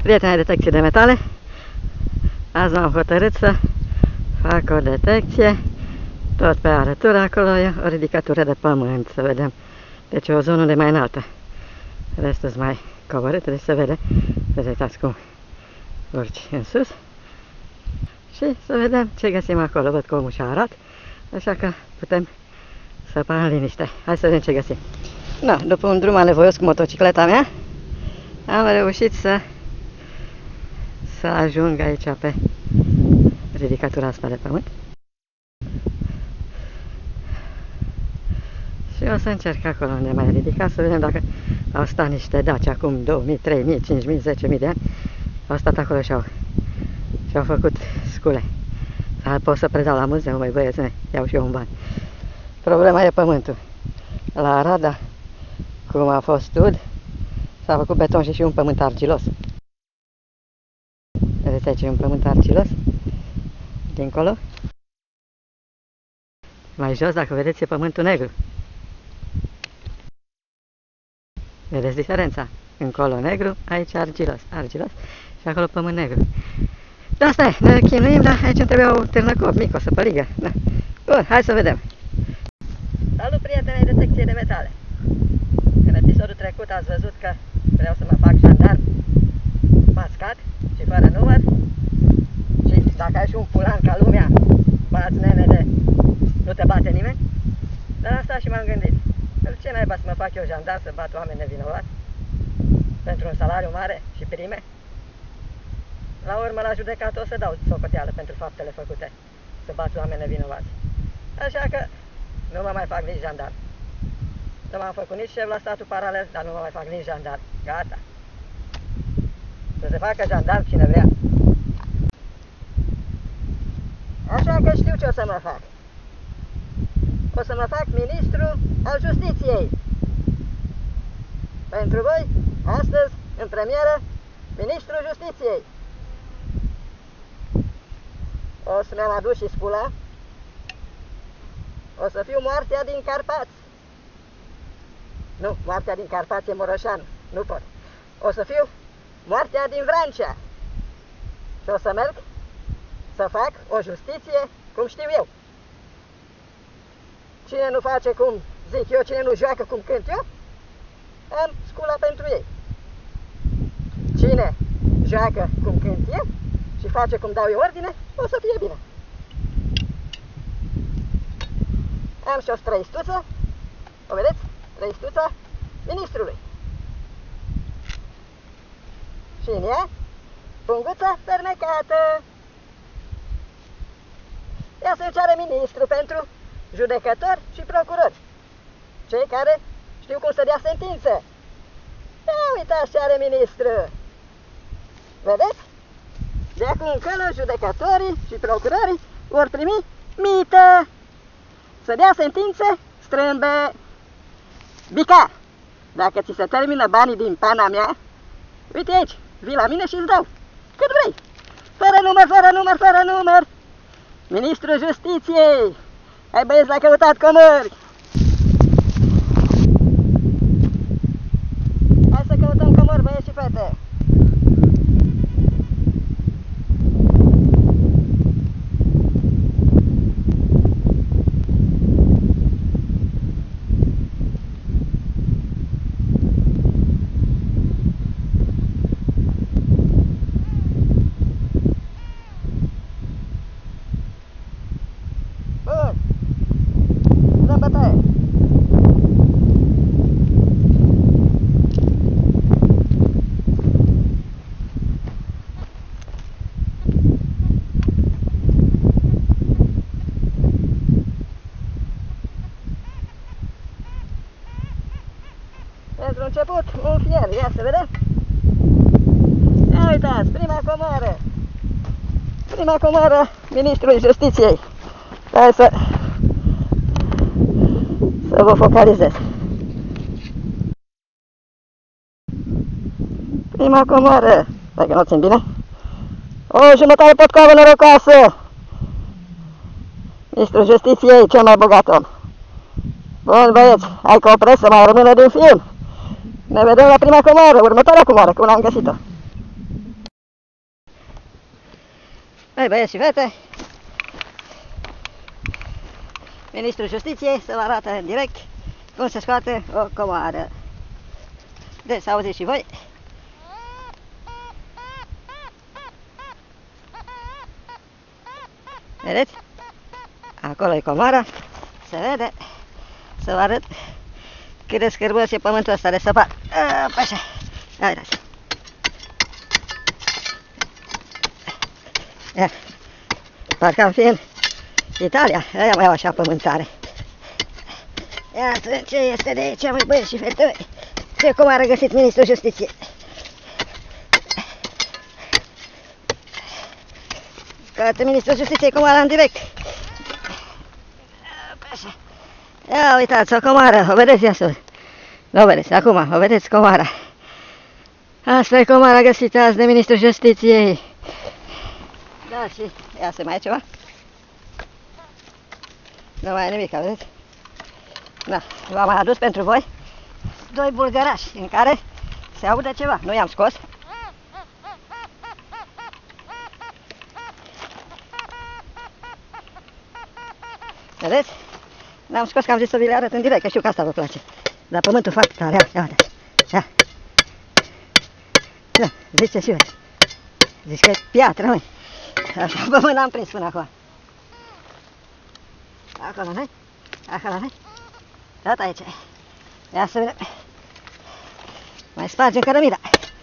prieteni detecție de metale. Azi m-am hotărât să fac o detecție. Tot pe arătură acolo e o ridicătură de pământ. Să vedem. Deci o zonă de mai înaltă. Restul e mai coborât, deci se vede. Deci uitați cum urci în sus. Și să vedem ce găsim acolo. Văd că omul și-a arat. Așa că putem săpa în liniște. Hai să vedem ce găsim. Da, după un drum anevoios cu motocicleta mea, am reușit să ajung aici pe ridicatura asta de pământ. Și o să încerc acolo unde mai ridicat să vedem dacă au stat niște daci acum 2000, 3000, 5000, 10.000 de ani. Au stat acolo și au făcut scule. Sau pot să predau la muzeu, măi băieți, iau și eu un ban. Problema e pământul. La Arada, cum a fost ud, s-a făcut beton și un pământ argilos. Vedeți aici un pământ argilos. Dincolo. Mai jos, dacă vedeți, e pământul negru. Vedeți diferența? Încolo negru, aici argilos. Argilos și acolo pământ negru. Da, asta e, ne chinuim, dar aici îmi trebuie o târnăcop mic, o săpăligă. Da. Bun, hai să vedem. Salut, prieteni ai detecție de metale. În episodul trecut ați văzut că vreau să mă fac jandarm mascat și fără număr. Și dacă ai și un pulan ca lumea, bați nene de nu te bate nimeni. Dar asta și m-am gândit. Ce naiba să mă fac eu jandarm, să bat oameni nevinovați pentru un salariu mare și prime? La urmă, la judecată o să dau socoteală pentru faptele făcute, să bat oameni nevinovați. Așa că nu mă mai fac nici jandarm. Nu m-am făcut nici șef la statul paralel, dar nu mă mai fac nici jandarm. Gata. Să se facă jandarm cine vrea. Așa că știu ce o să mă fac. O să mă fac ministru al justiției. Pentru voi, astăzi, în premieră, ministrul justiției. O să mi-am adus și spula. O să fiu moartea din Carpați. Nu, moartea din Carpați e Moroșan. Nu pot. O să fiu moartea din Vrancea. Și o să merg să fac o justiție cum știu eu. Cine nu face cum zic eu, cine nu joacă cum cânt eu, am scula pentru ei. Cine joacă cum cânt eu și face cum dau eu ordine, o să fie bine. Am și o străistuță, o vedeți? Străistuța ministrului. Și în ea, punguța fermecată. Ea se ceară ministru pentru judecători și procurori, cei care știu cum să dea sentință. Ia uitați ce are ministru. Vedeți? De acum încolo judecătorii și procurorii vor primi mită. Să dea sentințe strâmbe. Bica, dacă ți se termină banii din pana mea, uite aici, vii la mine și îți dau cât vrei. Fără număr, fără număr, fără număr. Ministrul Justiției. Hai băieți, l-a căutat comori. Hai să căutăm comori, băieți și fete. Pentru început, un fier, ia să vedem. Ia uitați, prima comoară. Prima comoară ministrului Justiției. Hai să vă focalizez. Prima comoară, dacă nu țin bine. O jumătate potcoavă norocoasă. Ministrul Justiției, cel mai bogat om. Bun, băieți, hai că opresc să mai rămână din film. Ne vedem la prima comoară, următoarea comoară, că una am găsit-o. Băi, băieți și fete, Ministrul Justiției să vă arată în direct cum se scoate o comoară. Deci, să auziți și voi. Vedeți? Acolo e comoara. Se vede. Să vă arăt cât de scârbos e pământul ăsta de săpat. Așa. Ia uitați. Ia. Parcă am fi în Italia. Ia mai au așa pământare. Iată ce este de aici, măi, băieți și fete. Ce comoară a găsit Ministrul Justiției. Scoate Ministrul Justiției comoara în direct. Așa. Ia uitați, o comoară, o vedeți, ia să o vedeți, acum, o vedeți comoara. Asta e comoara găsită azi de Ministrul Justiției. Da, și ia să mai e ceva? Nu mai e nimic, vedeți? Da, v-am mai adus pentru voi 2 bulgărași în care se aude ceva, nu i-am scos. Vedeți? N-am scos că am zis să vi le arăt în direct, că știu că asta vă place. Dar pământul foarte tare, ia uite. Ia. Da, ziceți și voi. Zici că e piatră, măi. Așa pământ n-am prins până acum. Acolo, nu-i? Acolo, nu-i? Tot aici. Ia să vedem. Mai spargem cărămida.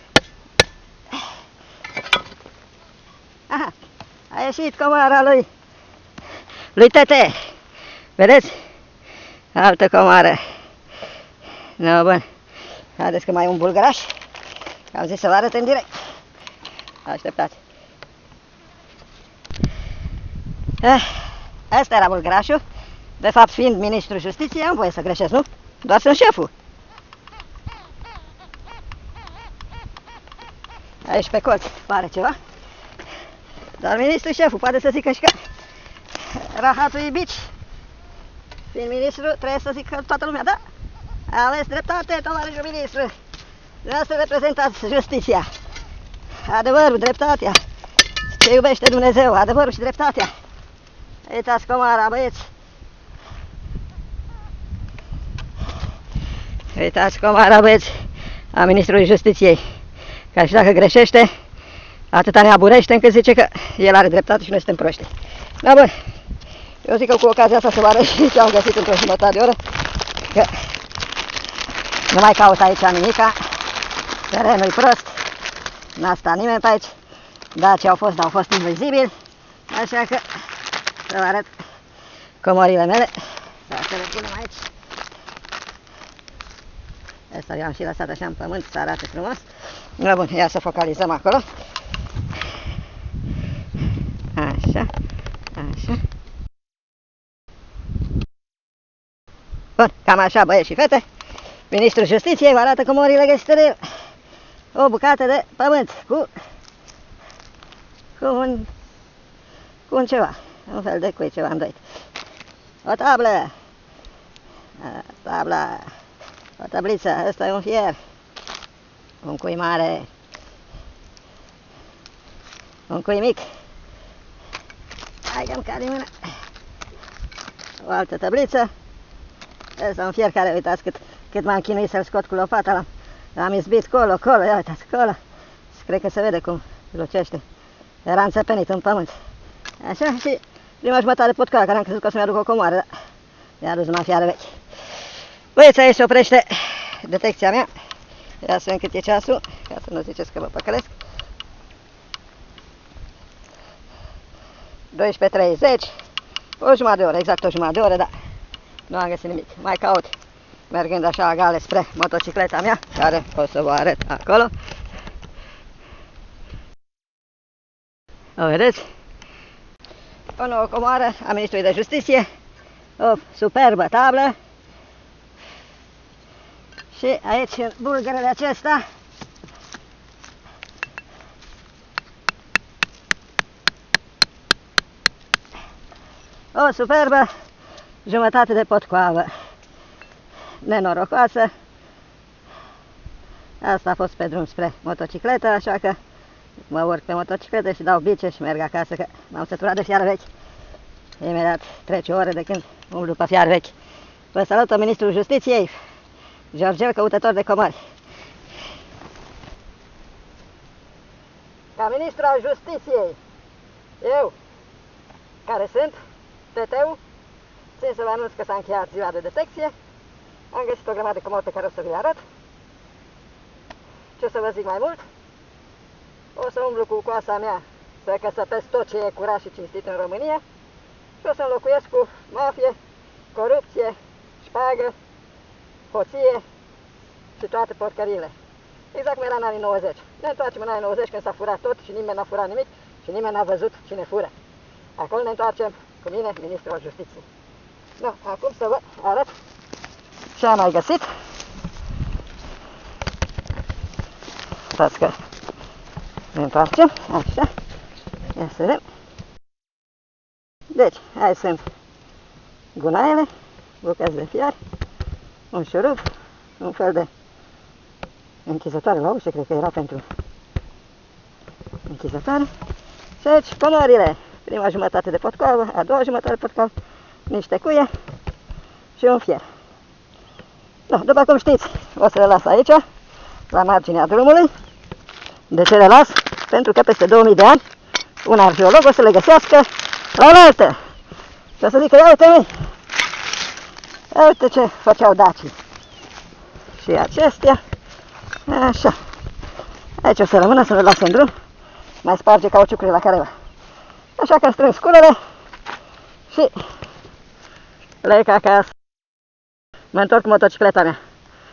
Aha, a ieșit comoara lui Tete. Vedeți? Altă comoară. No, bun. Haideți că mai e un bulgăraș. Am zis să vă arăt în direct. Așteptați. Asta era bulgărașul. De fapt, fiind Ministrul Justiției, am voie să greșesc, nu? Doar sunt șeful. Aici pe colț pare ceva. Dar ministrul șeful poate să zică și că rahatul e bici. Fiind ministru, trebuie să zică toată lumea, da? Aveți dreptate, tovarășul ministru. Dumneavoastră reprezentați justiția. Adevărul, dreptatea. Ce iubește Dumnezeu, adevărul și dreptatea. Uitați comoara, băieți. Uitați comoara, băieți, a Ministrului Justiției. Că și dacă greșește, atâta ne aburește încât zice că el are dreptate și noi suntem proști. Da, bun. Eu zic că cu ocazia asta să vă arăt și ce am găsit într-o jumătate de oră. Că nu mai caut aici nimica. Terenul-i prost. N-a stat nimeni pe aici. Da, ce au fost, dar au fost invizibili. Așa că să vă arăt comorile mele. Să le punem aici. Asta eu am și lăsat așa în pământ să arate frumos. Da, bun, ia să focalizăm acolo. Așa, așa. Bun, cam așa, băieți și fete. Ministrul Justiției vă arată comorile găsite de el. O bucată de pământ cu un ceva. Un fel de cui ceva îndoit. O tablă. Tabla. O tabliță. Ăsta e un fier. Un cui mare. Un cui mic. Hai că-mi cade mâna. O altă tabliță. Ăsta un fier care, uitați cât m-am chinuit să-l scot cu lopata. L-am izbit colo, ia uitați, colo. Cred că se vede cum lucește. Era înțepenit în pământ. Așa, și prima jumătate de potcoară, care am crezut că o să-mi aduc o comoară, dar mi-a adus numai fiară vechi. Băieți, aici se oprește detecția mea. Ia să vedem cât e ceasul, ca să nu ziceți că vă păcălesc. 12:30, o jumătate de oră, exact o jumătate de oră, dar nu am găsit nimic. Mai caut, mergând așa gale spre motocicleta mea, care o să vă arăt acolo. O vedeți? O nouă comoară a Ministrului de Justiție, o superbă tablă. Și aici, în bulgărele acesta, o superbă jumătate de potcoavă. Nenorocoasă. Asta a fost pe drum spre motocicletă, așa că mă urc pe motocicletă și dau bice și merg acasă, că m-am săturat de fiară vechi. Imediat trece o oră de când umblu pe fiară vechi. Vă salută Ministrul Justiției, Georgel, căutător de comori. Ca Ministru al Justiției, eu, care sunt TT-ul, țin să vă anunț că s-a încheiat ziua de detecție. Am găsit o grămadă de comori pe care o să vi le arăt. Ce să vă zic mai mult? O să umblu cu coasa mea să căsăpesc tot ce e curat și cinstit în România și o să înlocuiesc cu mafie, corupție, șpagă, hoție și toate porcările. Exact cum era în anii 90. Ne întoarcem în anii 90 când s-a furat tot și nimeni n-a furat nimic și nimeni n-a văzut cine fură. Acolo ne întoarcem cu mine, Ministrul al Justiției. No, acum să vă arăt ce am mai găsit. Stați că ne întoarcem, așa, ia să vedem. Deci, aici sunt gunaiele, bucăți de fiar, un șurub, un fel de închizătoare la ușă, cred că era pentru închizătoare. Și aici comorile, prima jumătate de potcoavă, a doua jumătate de potcoavă, niște cuie și un fier. No, după cum știți, o să le las aici, la marginea drumului. De ce le las? Pentru că peste 2000 de ani un arheolog o să le găsească la oaltă. Și o să zică, ia uite măi, ia uite ce făceau dacii. Și acestea, așa. Aici o să rămână, să le las în drum, mai sparge cauciucurile la careva. Așa că strâng sculele și plec acasă. Mă întorc cu motocicleta mea.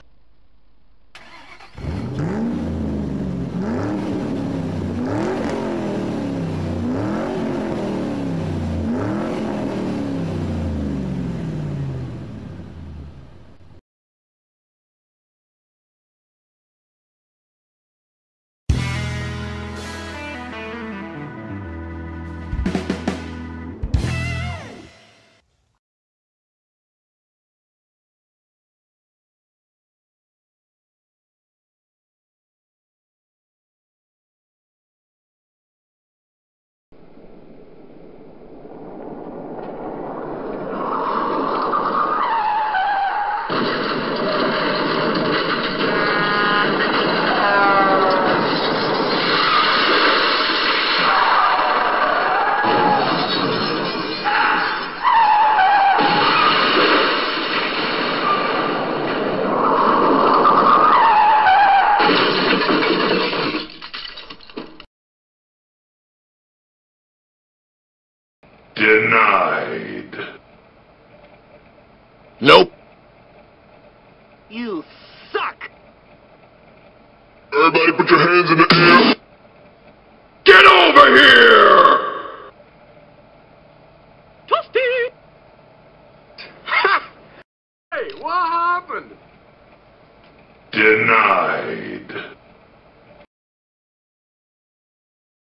Denied. Nope. You suck! Everybody put your hands in the air. Get over here! Toasty! Ha! Hey, what happened? Denied.